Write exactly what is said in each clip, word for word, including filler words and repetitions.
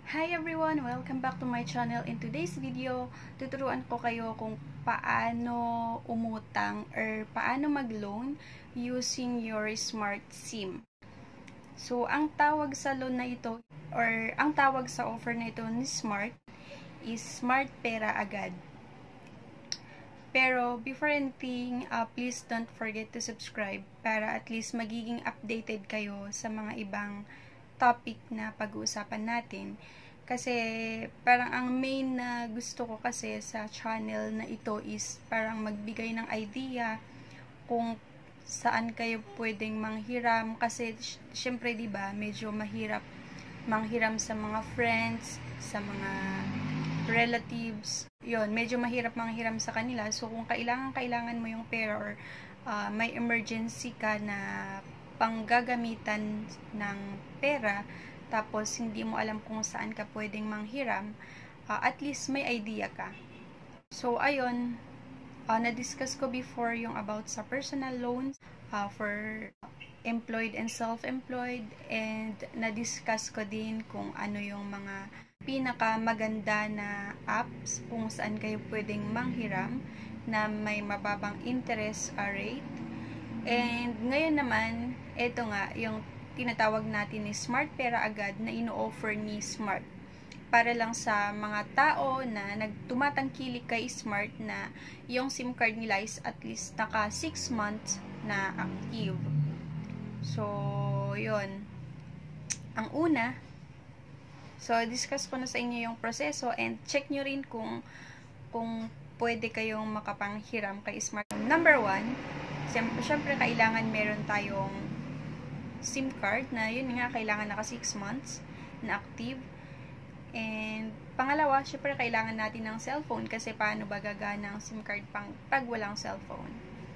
Hi everyone! Welcome back to my channel. In today's video, tuturuan ko kayo kung paano umutang or paano mag-loan using your smart SIM. So, ang tawag sa loan na ito or ang tawag sa offer na ito ni Smart is Smart Pera Agad. Pero, before anything, uh, please don't forget to subscribe para at least magiging updated kayo sa mga ibang topic na pag-uusapan natin. Kasi parang ang main na gusto ko kasi sa channel na ito is parang magbigay ng idea kung saan kayo pwedeng manghiram. Kasi syempre 'di ba, medyo mahirap manghiram sa mga friends, sa mga relatives. 'Yon, medyo mahirap manghiram sa kanila. So kung kailangan kailangan mo yung pera or uh, may emergency ka na panggagamitan ng pera, tapos hindi mo alam kung saan ka pwedeng manghiram, uh, at least may idea ka. So, ayun, uh, na-discuss ko before yung about sa personal loans uh, for employed and self-employed, and na-discuss ko din kung ano yung mga pinaka-maganda na apps kung saan kayo pwedeng manghiram na may mababang interest rate. And ngayon naman, ito nga, yung tinatawag natin ni Smart Pera Agad na ino-offer ni Smart. Para lang sa mga tao na nagtumatangkilik kay Smart na yung SIM card nila is at least naka six months na active. So, yun. Ang una, so, discuss ko na sa inyo yung proseso and check nyo rin kung kung pwede kayong makapanghiram kay Smart. Number one, syempre kailangan meron tayong SIM card na yun nga, kailangan naka six months na active. And pangalawa, syempre kailangan natin ng cellphone kasi paano ba gagana ang SIM card pang pag walang cellphone.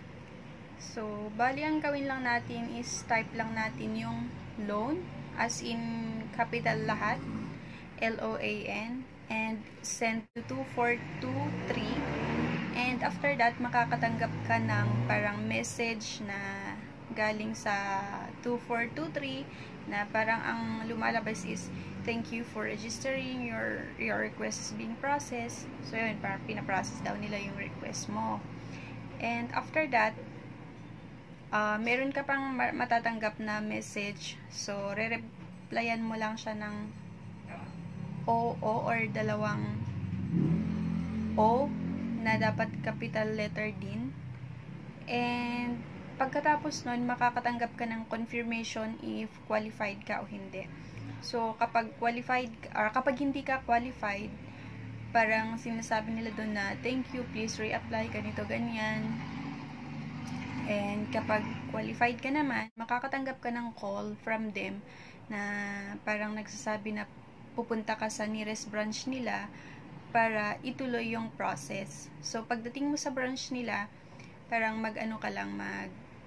So, bali ang gawin lang natin is type lang natin yung loan as in capital lahat, L O A N, and send to two four two three. And after that, makakatanggap ka ng parang message na galing sa two four two three na parang ang lumalabas is thank you for registering, your your request is being processed. So yun, parang pinaprocess daw nila yung request mo. And after that, uh, meron ka pang matatanggap na message. So re-replyan mo lang siya ng O O or dalawang O na dapat capital letter din. And pagkatapos nun, makakatanggap ka ng confirmation if qualified ka o hindi. So, kapag qualified, or kapag hindi ka qualified, parang sinasabi nila doon na, thank you, please reapply, ganito, ganyan. And kapag qualified ka naman, makakatanggap ka ng call from them na parang nagsasabi na pupunta ka sa nearest branch nila para ituloy yung process. So, pagdating mo sa branch nila, parang mag-ano ka lang, mag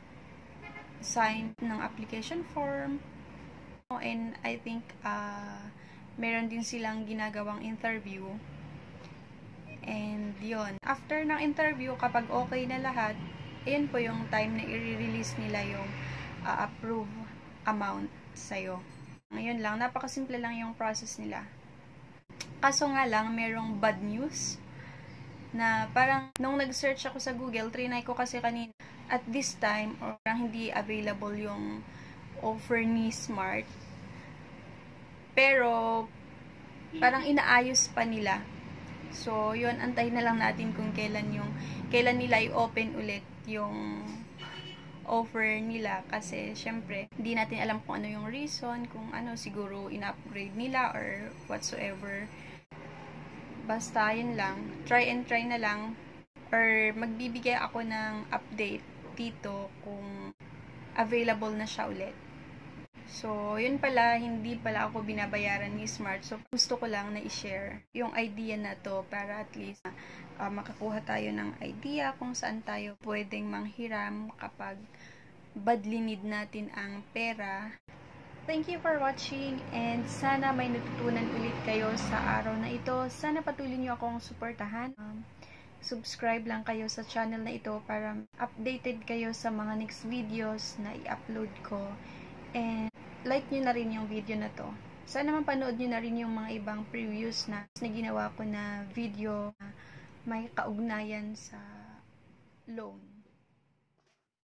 sign ng application form. And I think uh, meron din silang ginagawang interview. And yon, after ng interview, kapag okay na lahat, ayan po yung time na i-release nila yung uh, approve amount sa'yo. Ngayon lang, napakasimple lang yung process nila. Kaso nga lang, merong bad news na parang nung nag-search ako sa Google, trinay ko kasi kanina, at this time, or parang hindi available yung offer ni Smart. Pero, parang inaayos pa nila. So, yun, antayin na lang natin kung kailan yung, kailan nila i-open ulit yung offer nila. Kasi, syempre, hindi natin alam kung ano yung reason, kung ano, siguro in-upgrade nila or whatsoever. Basta, yun lang. Try and try na lang. Or magbibigay ako ng update dito kung available na siya ulit. So, yun pala, hindi pala ako binabayaran ni Smart. So, gusto ko lang na i-share yung idea na to para at least uh, makakuha tayo ng idea kung saan tayo pwedeng manghiram kapag badly need natin ang pera. Thank you for watching, and sana may natutunan ulit kayo sa araw na ito. Sana patuloy niyo akong suportahan. Um, subscribe lang kayo sa channel na ito para updated kayo sa mga next videos na i-upload ko. And like nyo na rin yung video na to. Sana mapanood nyo na rin yung mga ibang previous na, na ginawa ko na video na may kaugnayan sa loan.